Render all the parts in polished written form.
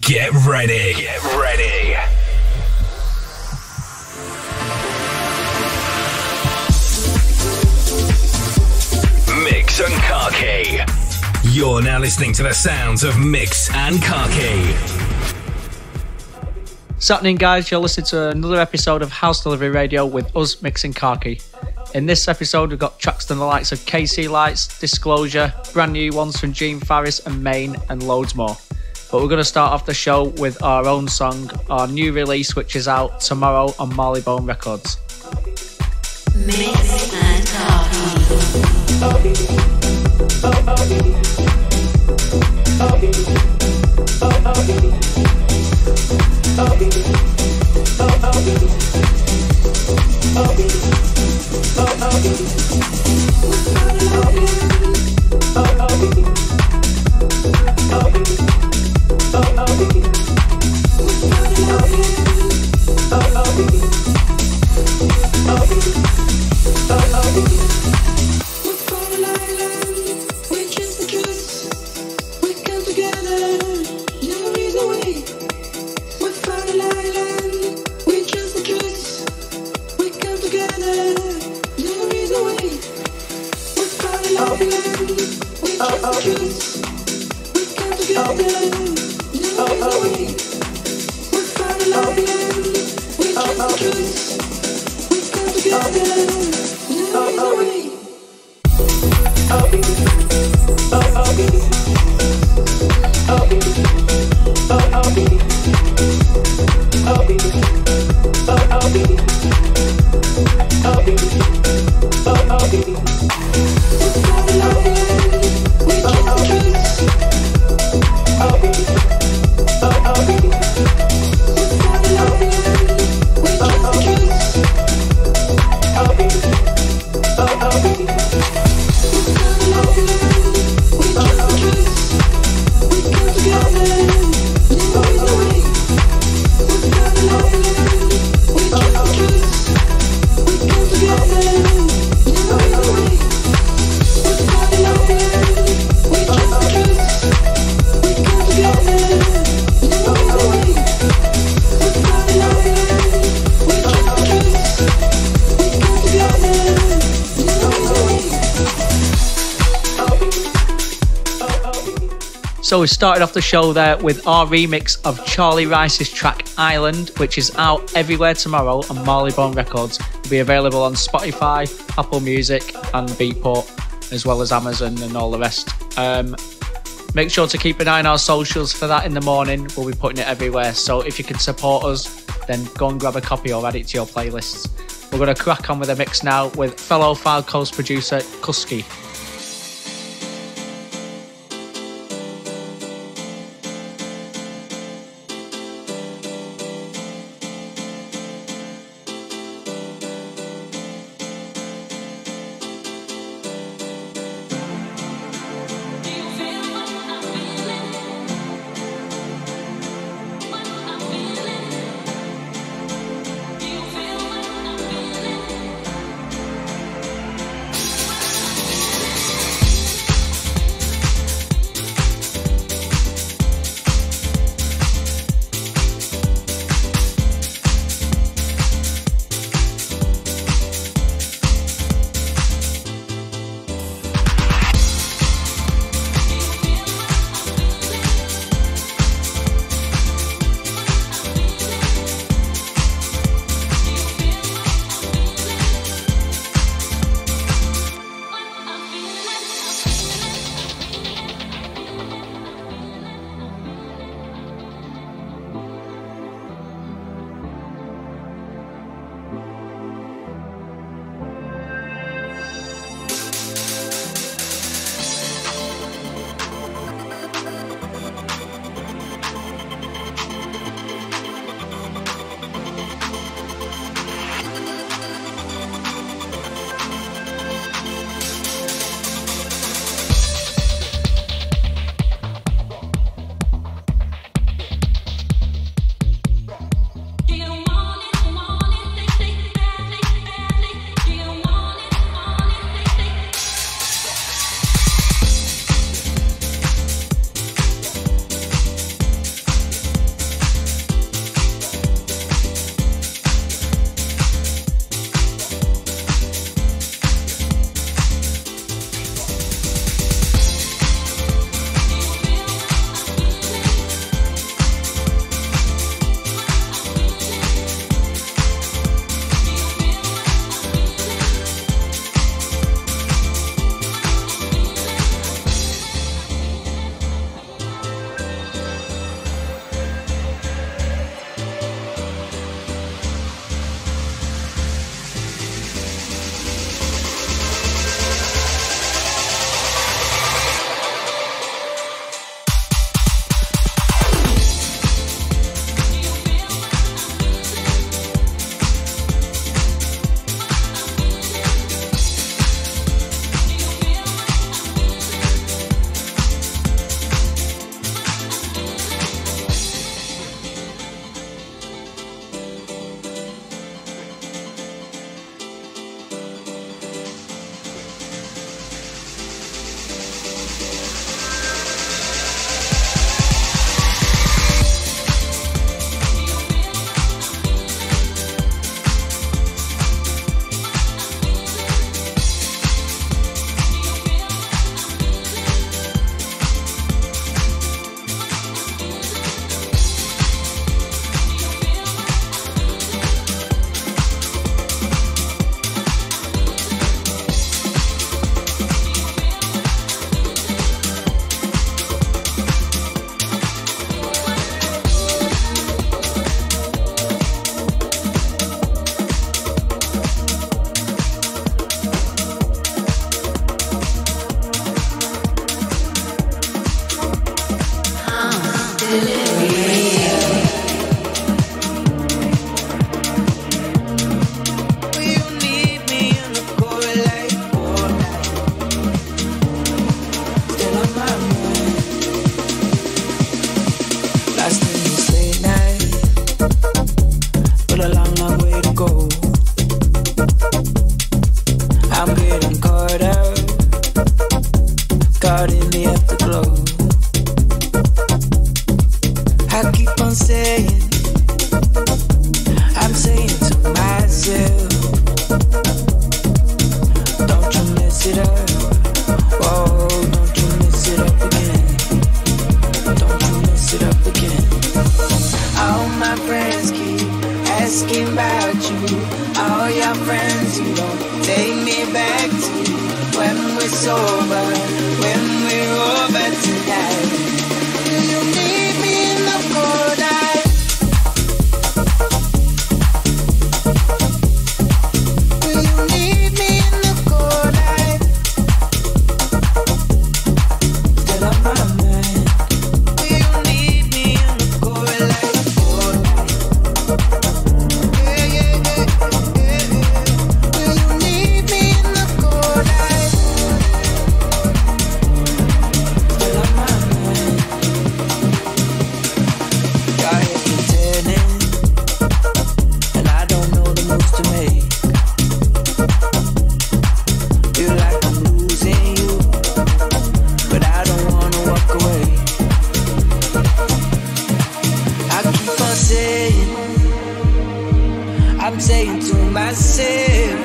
Get ready. Get ready. Mix and Khaki. You're now listening to the sounds of Mix and Khaki. What's happening, guys? You're listening to another episode of House Delivery Radio with us, Mix and Khaki. In this episode, we've got tracks from the likes of KC Lights, Disclosure, brand new ones from Gene Farris and Maine, and loads more. But we're going to start off the show with our own song, our new release, which is out tomorrow on Marleybone Records. Mix and Khaki. So we started off the show there with our remix of Charlie Rice's track Island, which is out everywhere tomorrow on Marleybone Records. It'll be available on Spotify, Apple Music and Beatport, as well as Amazon and all the rest. Make sure to keep an eye on our socials for that in the morning. We'll be putting it everywhere. So if you can support us, then go and grab a copy or add it to your playlists. We're going to crack on with a mix now with fellow File Coast producer Kusky. I keep on saying, I'm saying to myself, don't you mess it up. Oh, don't you mess it up again. Don't you mess it up again. All my friends keep asking about you. All your friends you don't take me back to when we're sober, when we're over tonight. Will you meet me in the cold night? Will you meet me in the cold night? Still on my mind. Will you meet me in the cold light? Cold night. Yeah, yeah, yeah, yeah, yeah. Will you meet me in the cold night? Still on my mind. Your head keeps turning, and I don't know the moves to make. Feel like I'm losing you, but I don't wanna walk away. I keep on saying, I'm saying to myself,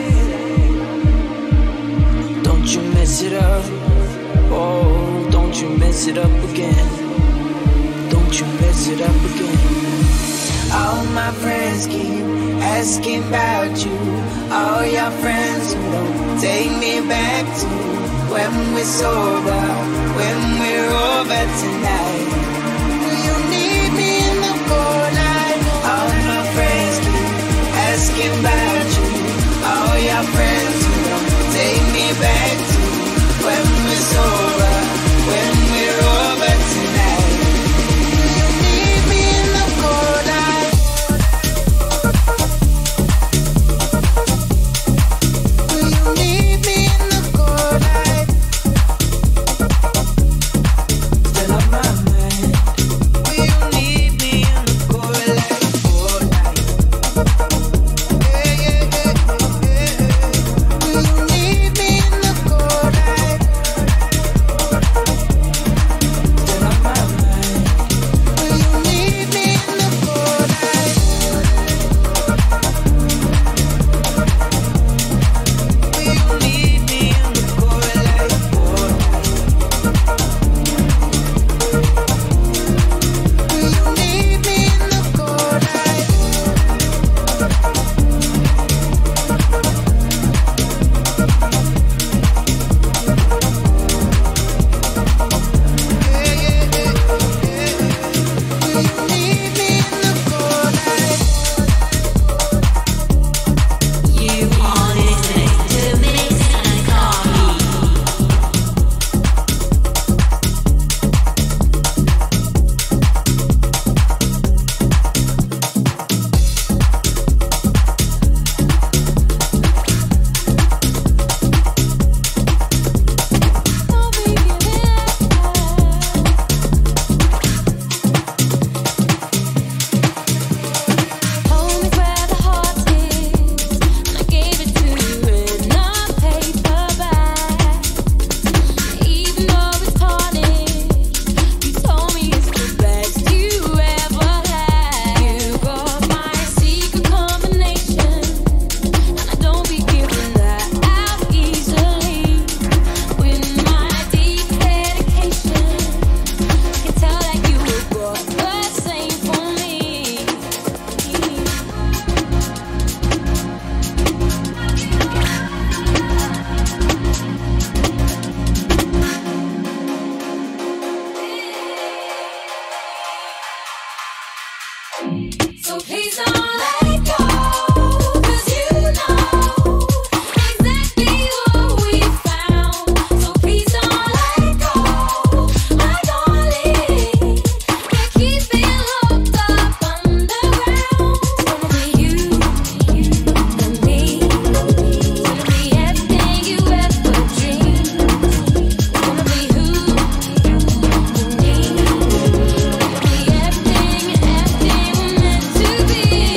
don't you mess it up. Oh, don't you mess it up again. Don't you mess it up again. All my friends keep asking about you. All your friends who don't take me back to when we're sober, when we're over tonight. Will you need me in the cold night? All my friends keep asking about you. All your friends who don't take me back to when we're sober, when we're over tonight. Will you need me in the cold night? Will you need me in the cold night? Still on my mind. Will you need me in the cold light? Cold night. Yeah, yeah, yeah, yeah. Will you need me in the cold night? Still on my mind. Will you need me in the cold night? Will you need me in the cold light? Cold night. Will you need me in the cold night? Yeah, yeah, yeah, yeah. Will you need me in the cold night? You are listening to Mix and Coffee. Home is where the heart is, and I gave it to you in a paper bag. Even though it's tarnished, you told me it's the best you ever had. You got my secret combination, and I don't be giving that out easily. With my deep dedication, I can tell that you were brought the same for me. So please don't let it go, 'cause you know exactly what we found. So please don't let it go, my darling. Can't keep it locked up underground. It's gonna be you and me. It's gonna be everything you ever dreamed. It's gonna be who you need. It's gonna be everything we're meant to be.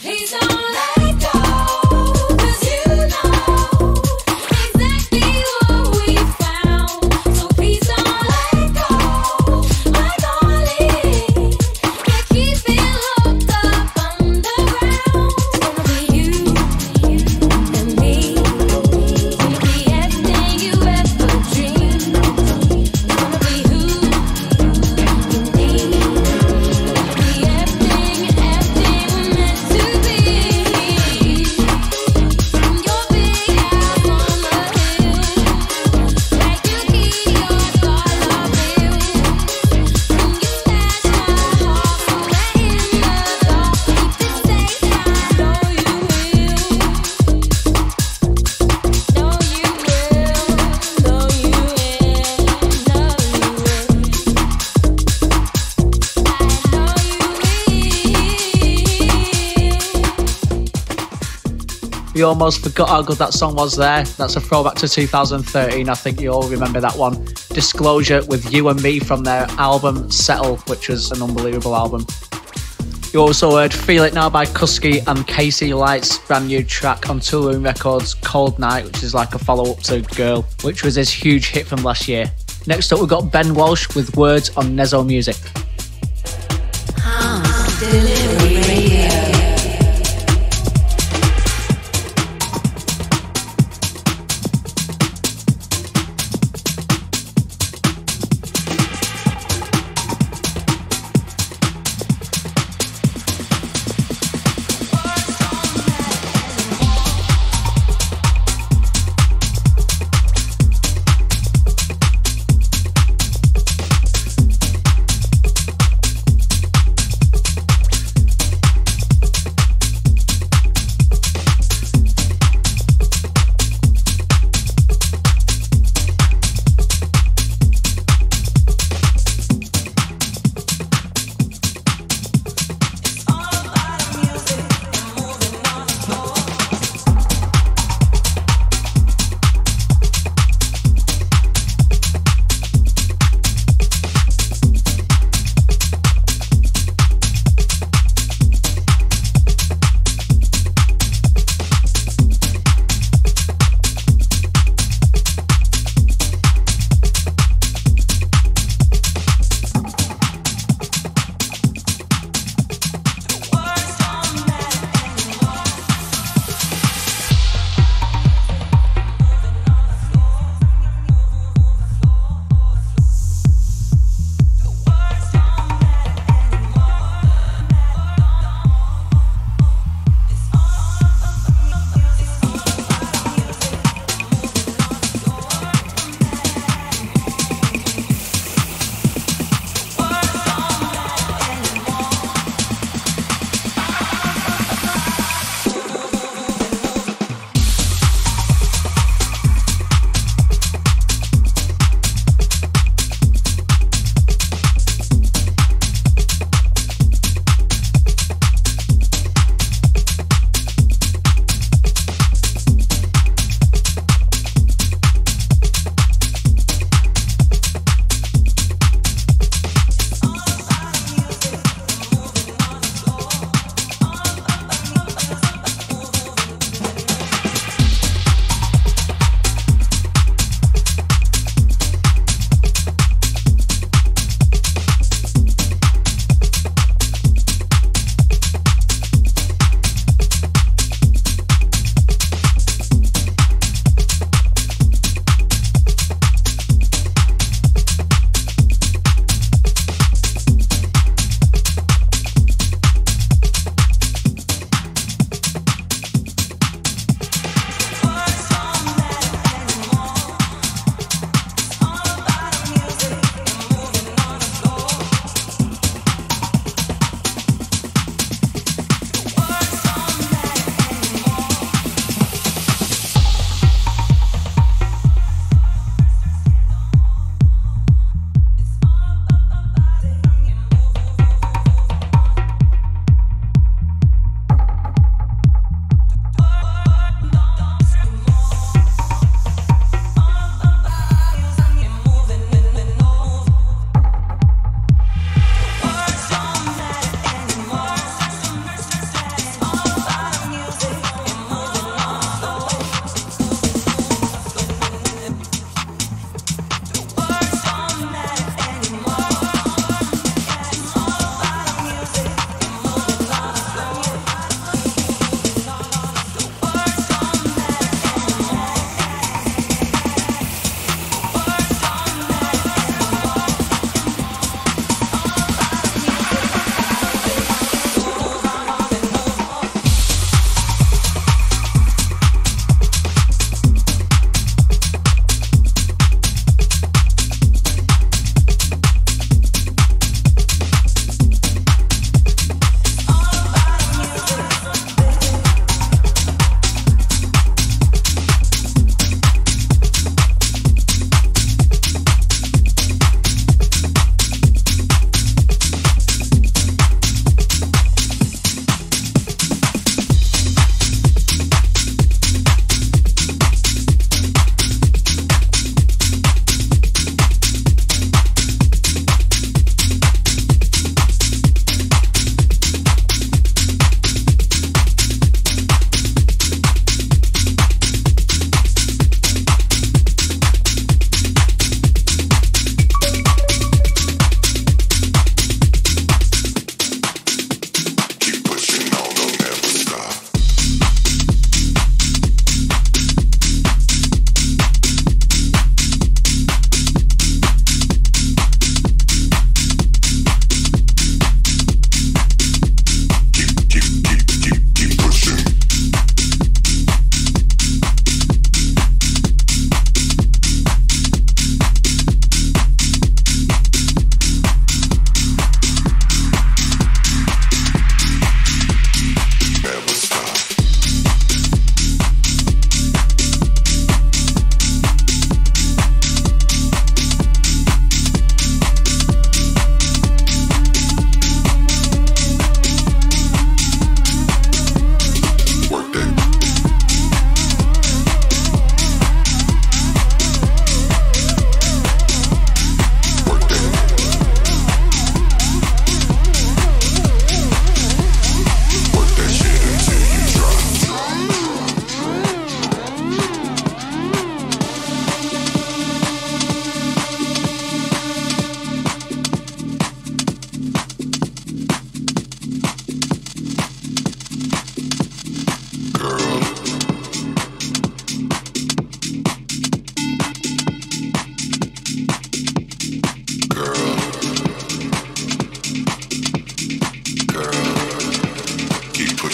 We almost forgot how good that song was there. That's a throwback to 2013. I think you all remember that one. Disclosure with You and Me from their album Settle, which was an unbelievable album. You also heard Feel It Now by Kusky and Casey Light's brand new track on Toolroom Records, Cold Night, which is like a follow-up to Girl, which was his huge hit from last year. Next up, we've got Ben Walsh with Words on Nezo Music. Delivery Radio.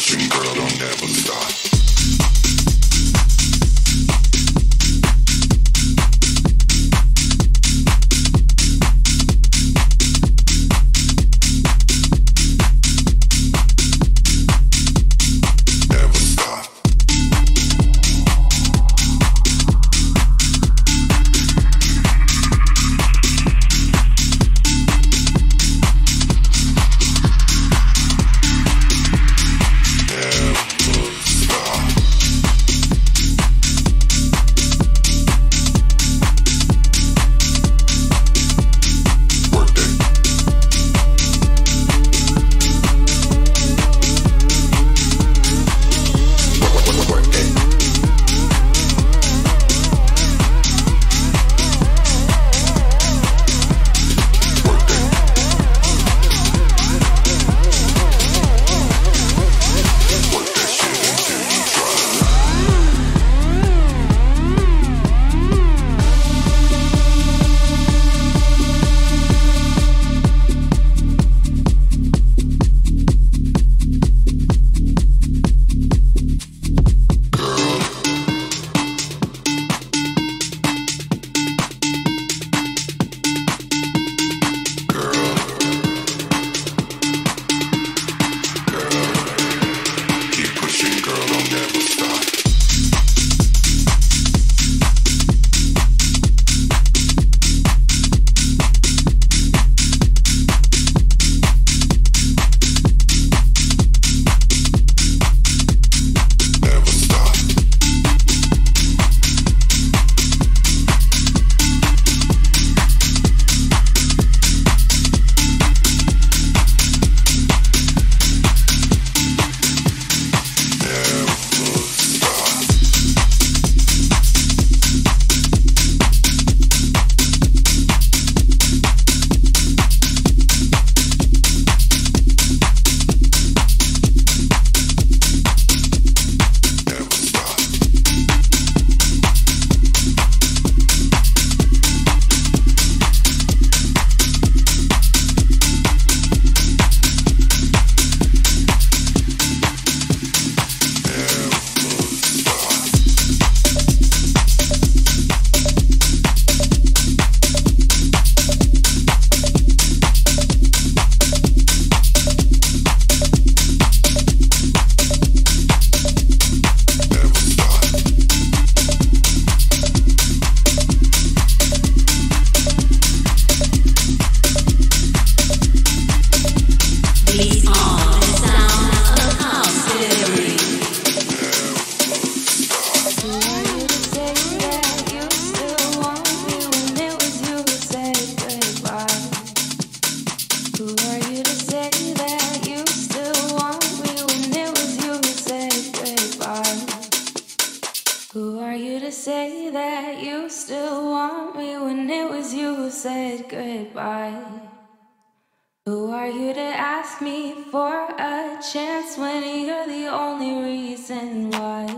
Who are you to ask me for a chance when you're the only reason why?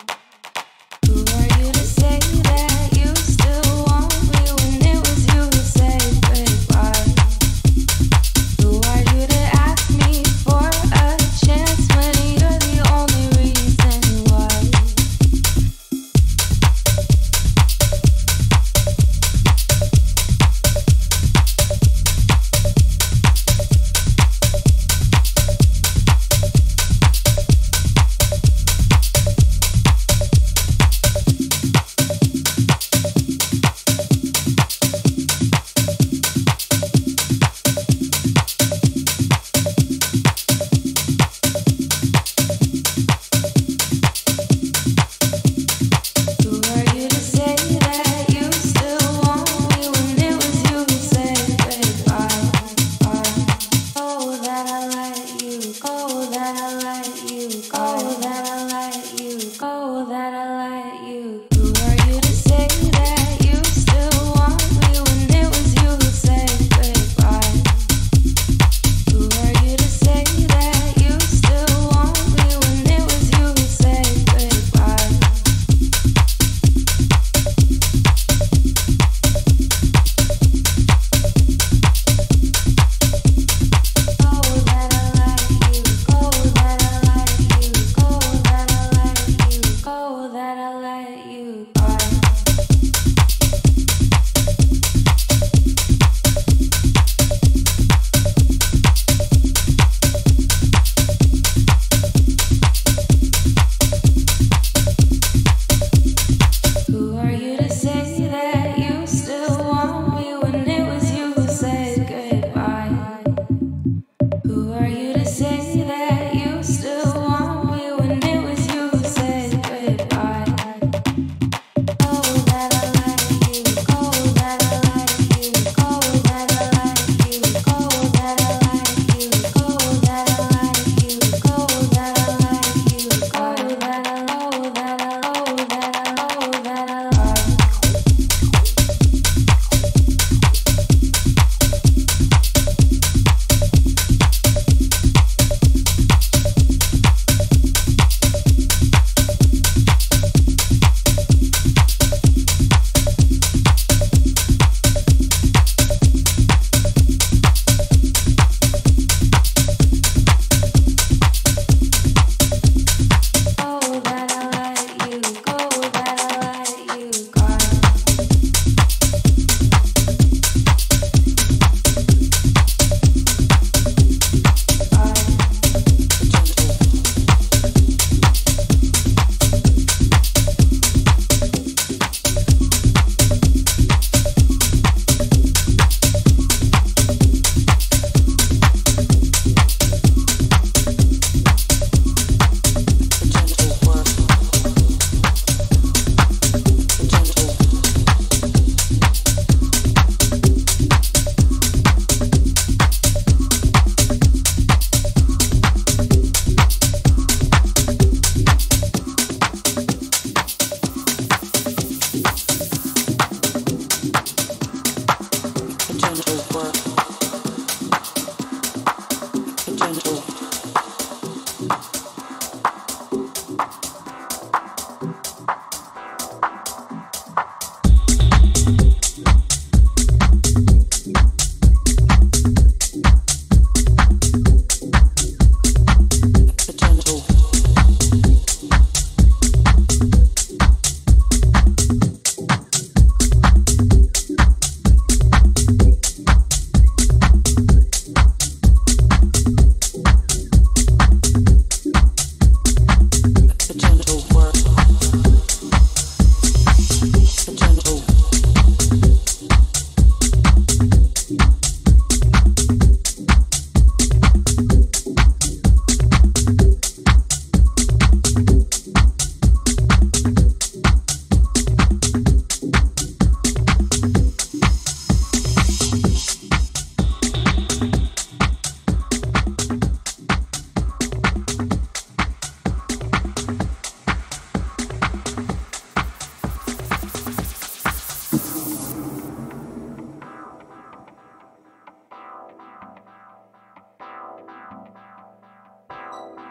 Who are you to say that you still want me when it was you who said goodbye? Who are you to ask me for a chance when you're the only reason why?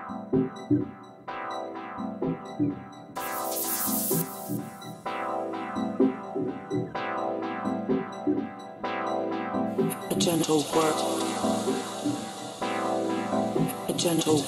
gentle work, a gentle.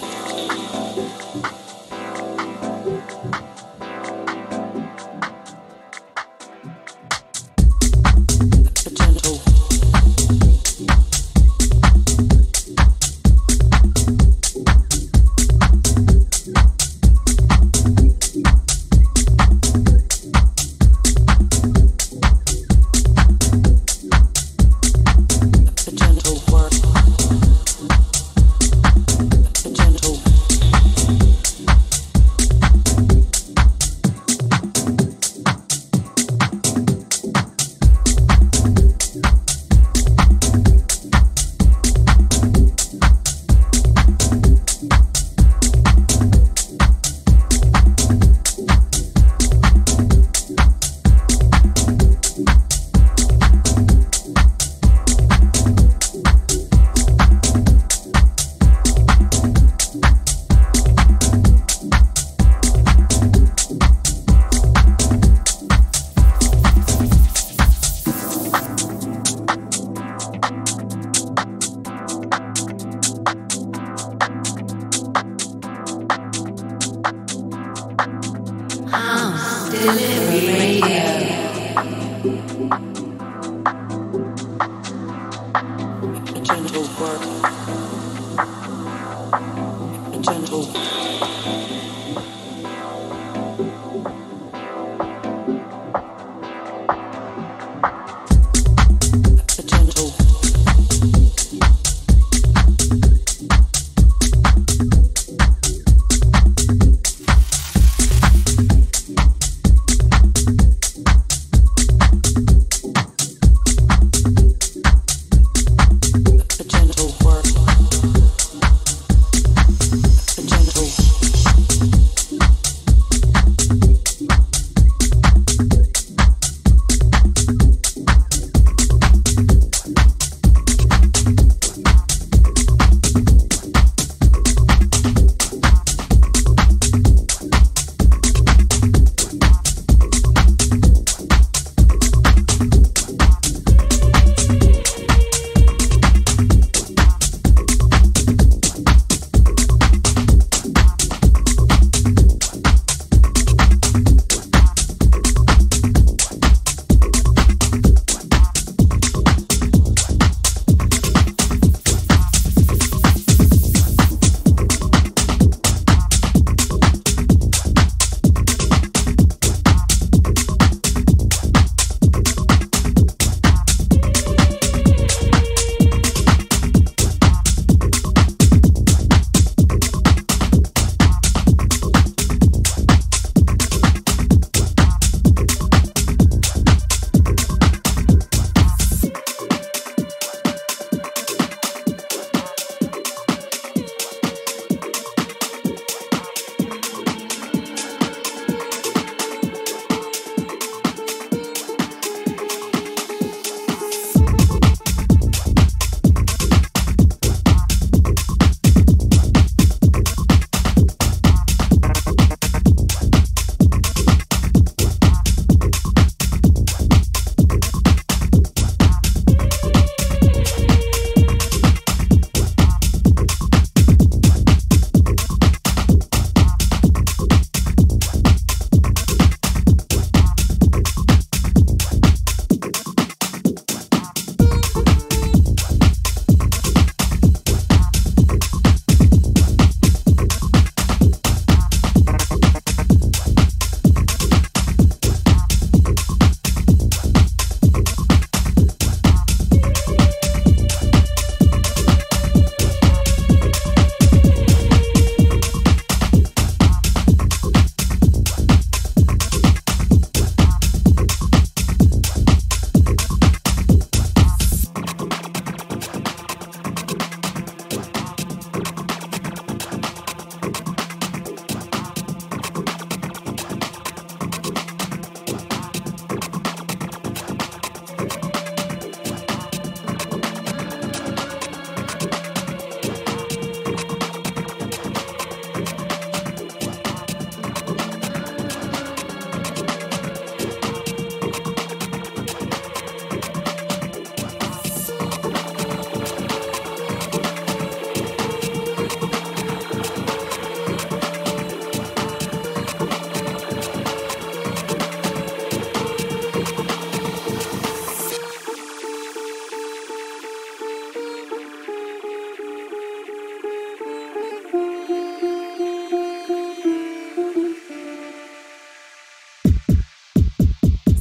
A gentle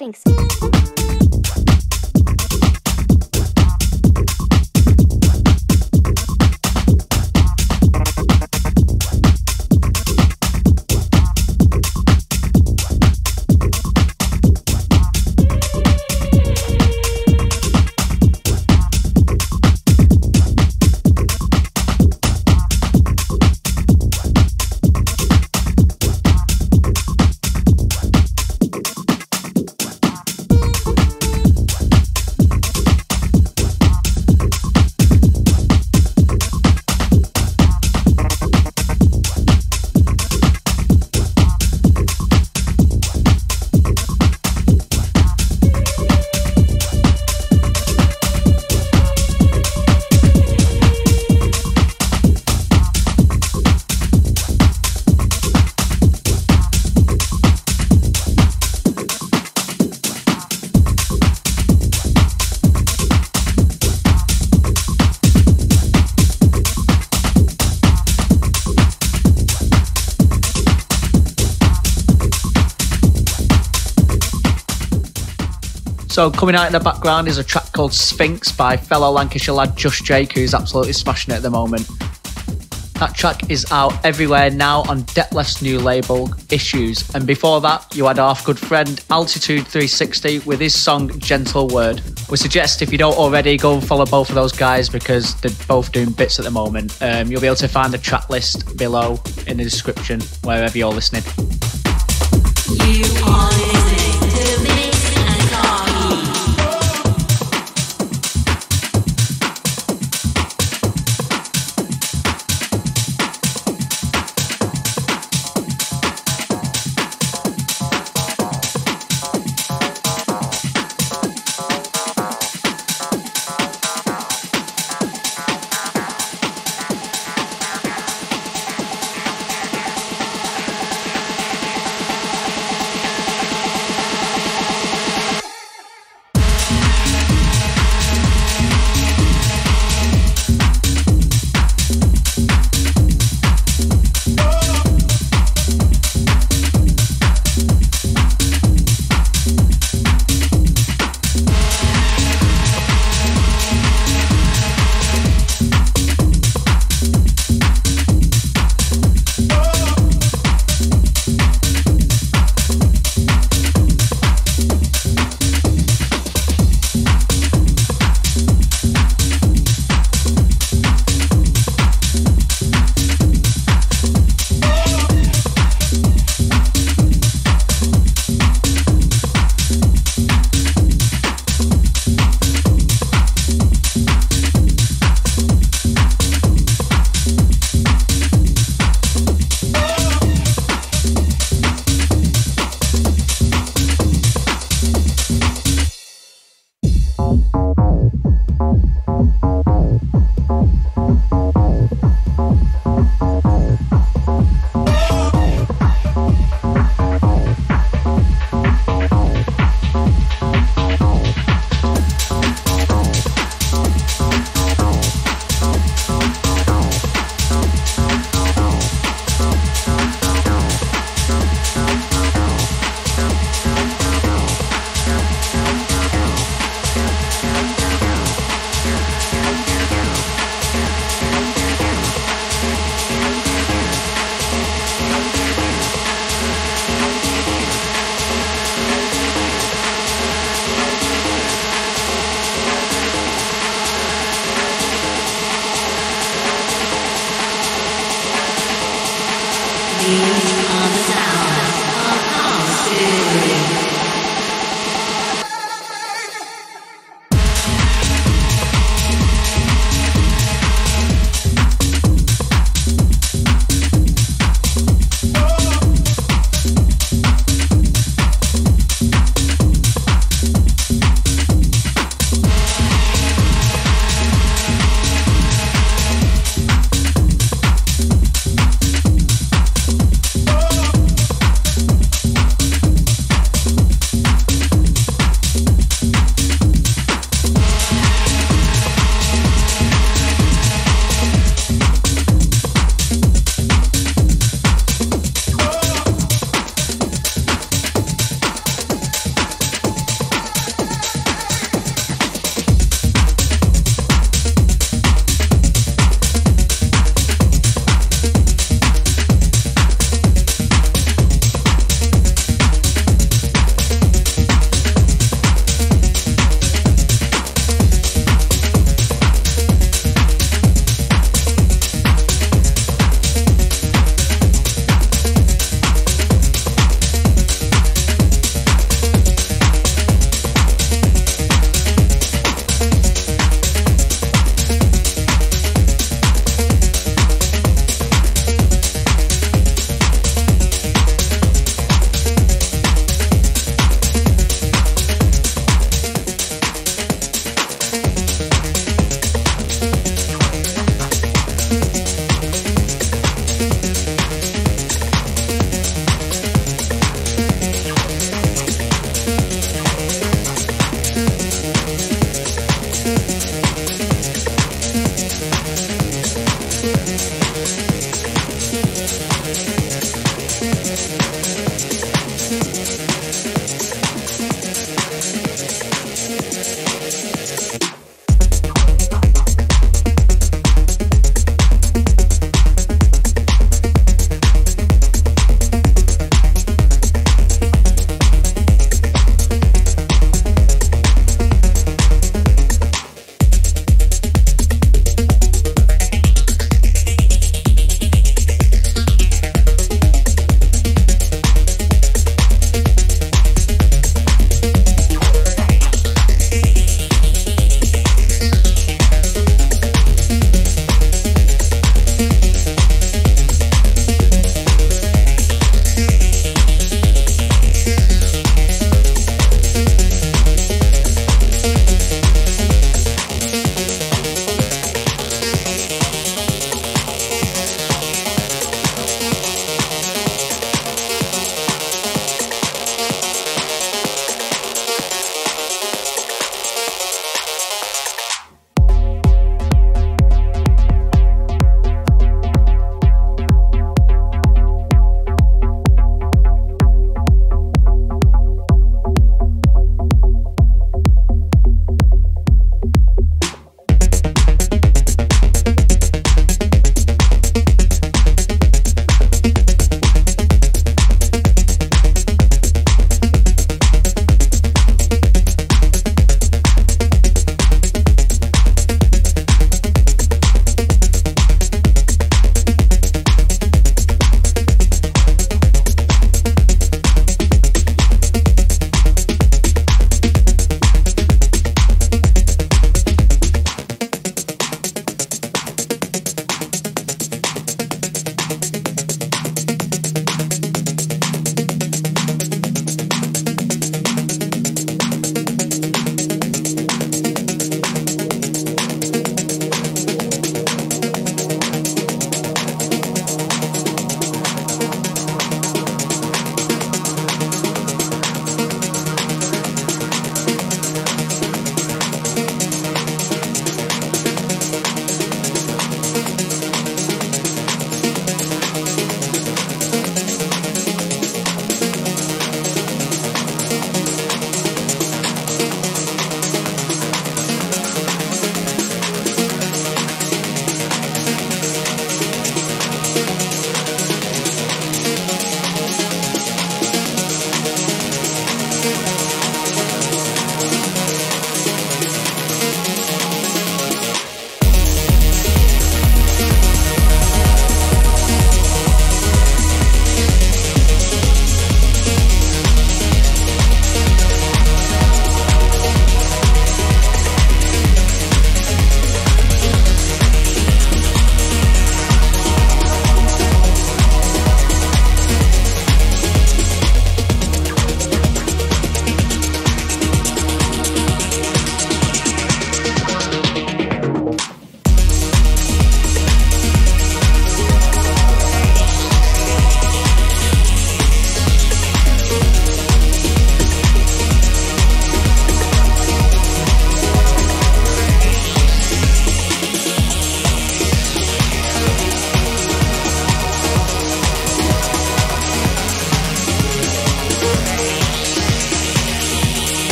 Sphinx. So coming out in the background is a track called Sphinx by fellow Lancashire lad Just Jake, who's absolutely smashing it at the moment. That track is out everywhere now on Detlef's new label, Issues. And before that, you had our good friend Altitude 360 with his song Gentle Word. We suggest if you don't already, go and follow both of those guys because they're both doing bits at the moment. You'll be able to find the track list below in the description, wherever you're listening. You are listening to Mix and Carly.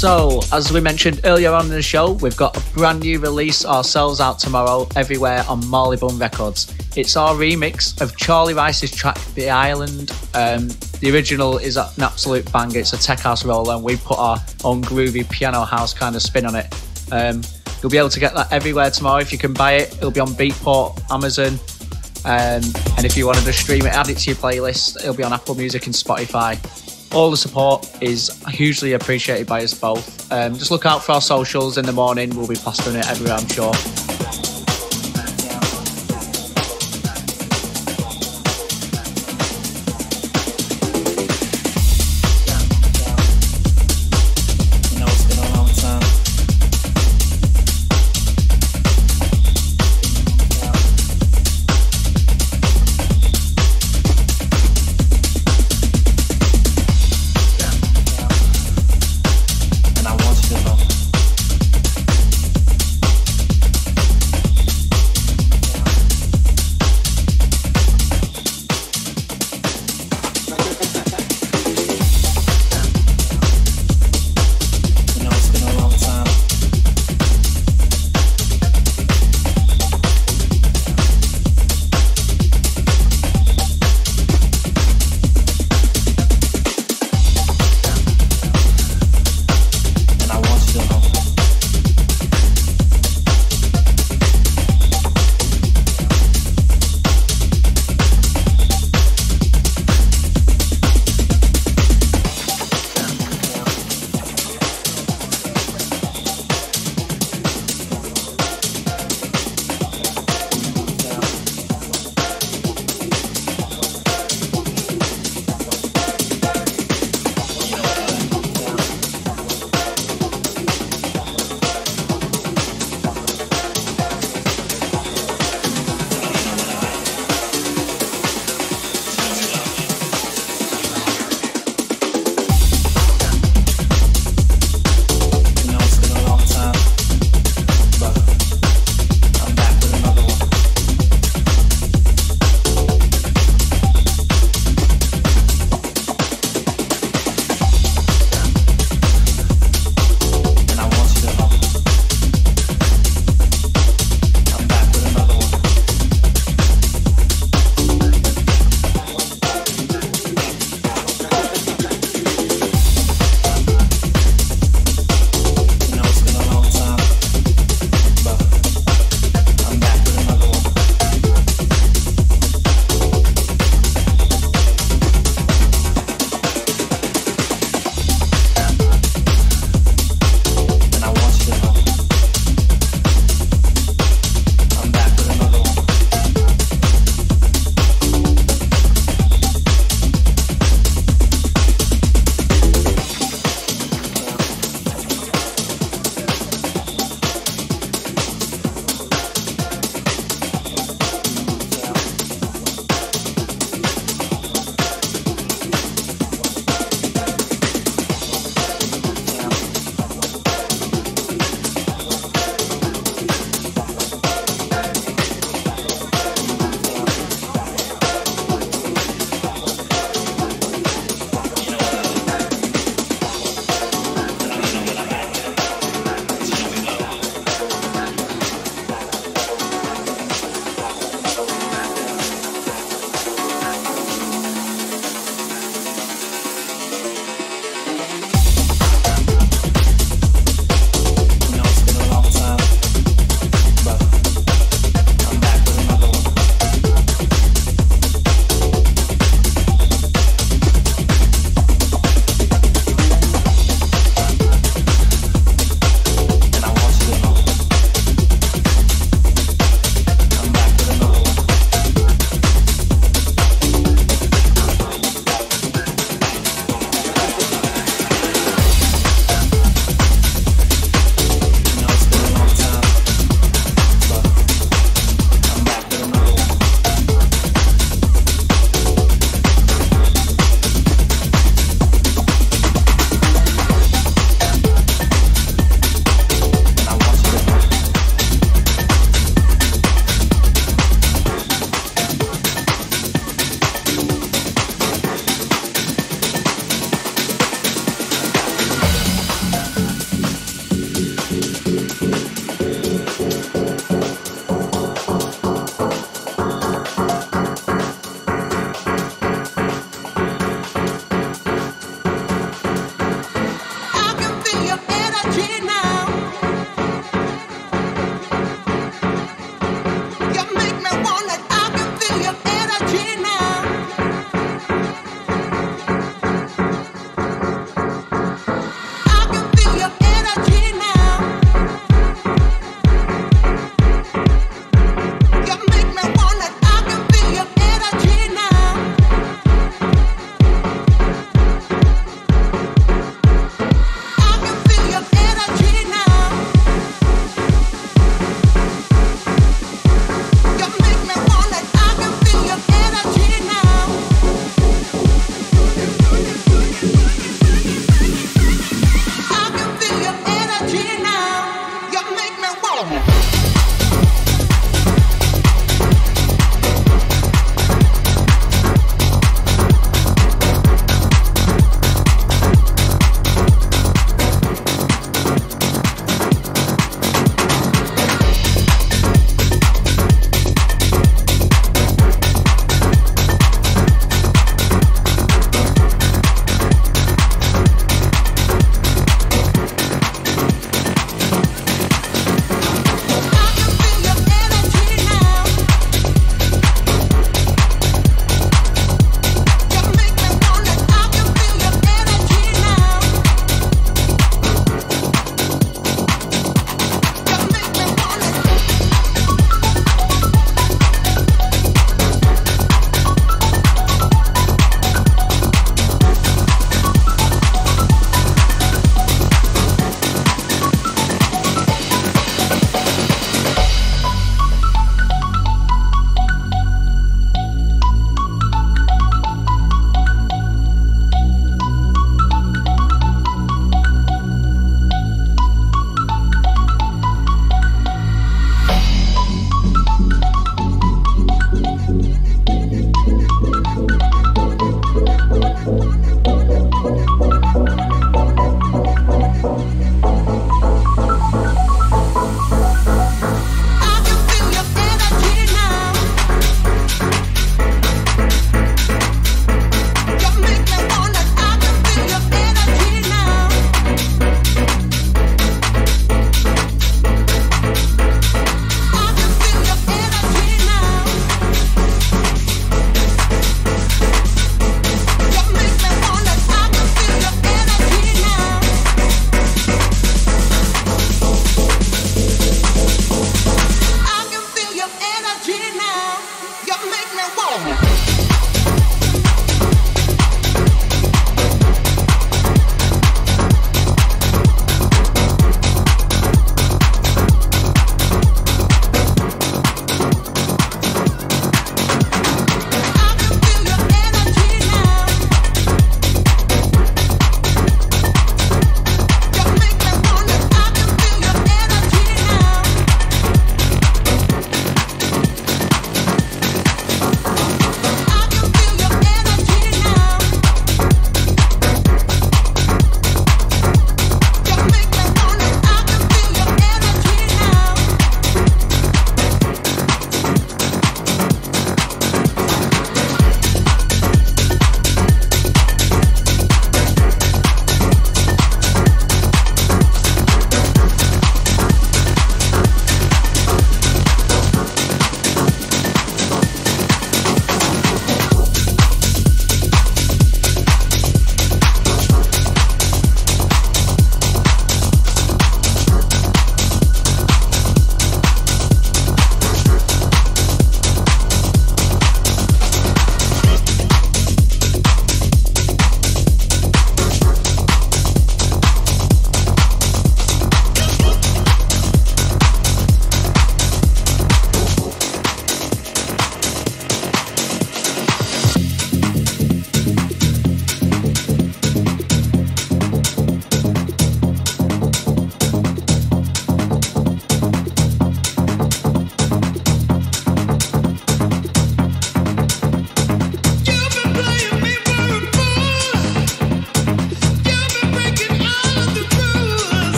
So, as we mentioned earlier on in the show, we've got a brand new release ourselves out tomorrow everywhere on Marleybone Records. It's our remix of Charlie Rice's track, The Island. The original is an absolute banger. It's a tech house roller, and we put our own groovy piano house kind of spin on it. You'll be able to get that everywhere tomorrow if you can buy it. It'll be on Beatport, Amazon, and if you wanted to stream it, add it to your playlist. It'll be on Apple Music and Spotify. All the support is hugely appreciated by us both. Just look out for our socials in the morning. We'll be plastering it everywhere, I'm sure.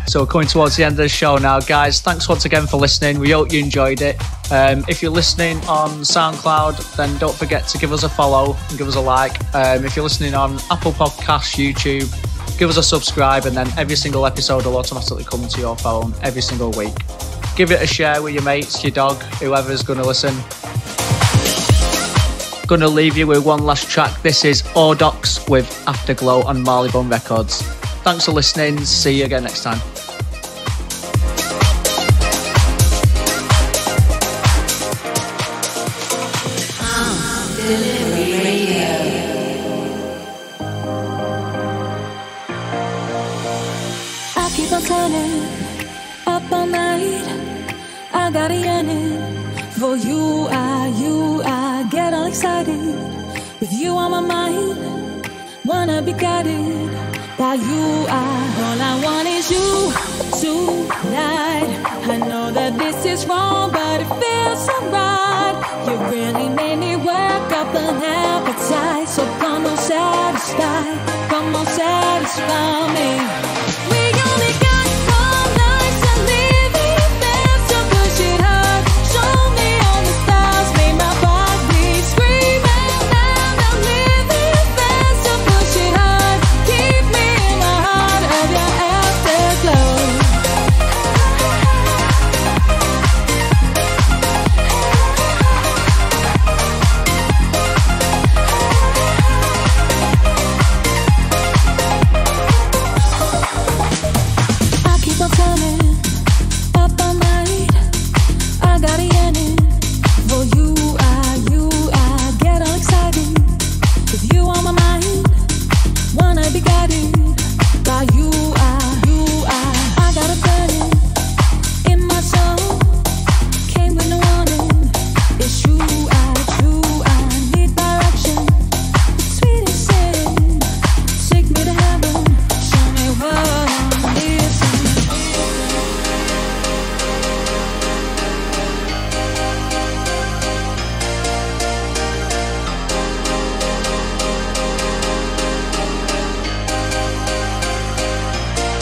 So we're coming towards the end of the show now, guys. Thanks once again for listening. We hope you enjoyed it. If you're listening on SoundCloud, then don't forget to give us a follow and give us a like. If you're listening on Apple Podcasts, YouTube, give us a subscribe, and then every single episode will automatically come to your phone every single week. Give it a share with your mates, your dog, whoever's going to listen. Going to leave you with one last track. This is Ordox with Afterglow on Marleybone Records. Thanks for listening. See you again next time. I keep on turning up all night. I got a yearning for you. I get all excited with you on my mind. Wanna be guided by you. All I want is you tonight. I know that this is wrong, but it feels so right. You really made me work up an appetite. So come on, satisfy me. We only got all night to live it fast, so push it hard. Show me all the stars, make my body scream out loud. Now live it fast, so push it hard. Keep me in the heart of your afterglow. I keep on turning up all night. I got a yearning for you. I get all excited with you on my mind. Wanna be guided by you. I got a burning in my soul. Came with no warning. It's true. I need direction. The sweetest sin. Take me to heaven. Show me what I'm missing.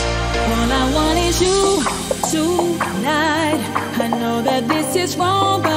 All I want is you tonight. I know that this is wrong, but